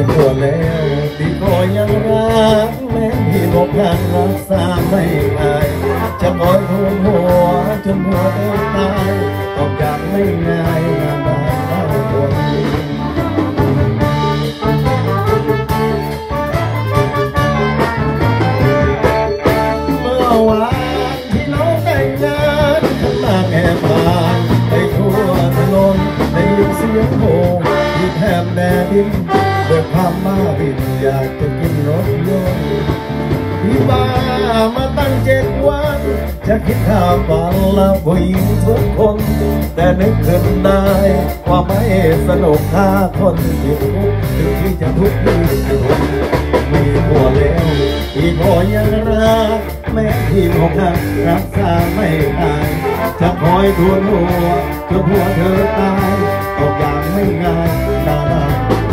ผัวแล้วพี่ก็ยังรักแม้พี่บอกการรักษาไม่หายจะคอยทุนหัวจนหัวเธอตายตอบอย่างไม่ง่ายงานบ้านเราคนเมื่อวานที่น้องแต่งงานข้างหน้าแง่ผ่านไปทั่วถนนได้ยินเสียงโห่ที่แทบแดดดินด้วยความมาบินอยากจะกินรถยนต์พี่บ้ามาตั้ง7 วันจะคิดข้ามวันละผู้หญิงทุกคนแต่นึกขึ้นได้ว่าไม่สนุกถ้าคนที่ทุกข์ถึงที่จะทุกข์ที่สุดมีผัวแล้วพี่พอยังรักแม้พี่บอกรักษาไม่ได้จะคอยทวนหัวจนหัวเธอตายตกอย่างไม่ง่ายนา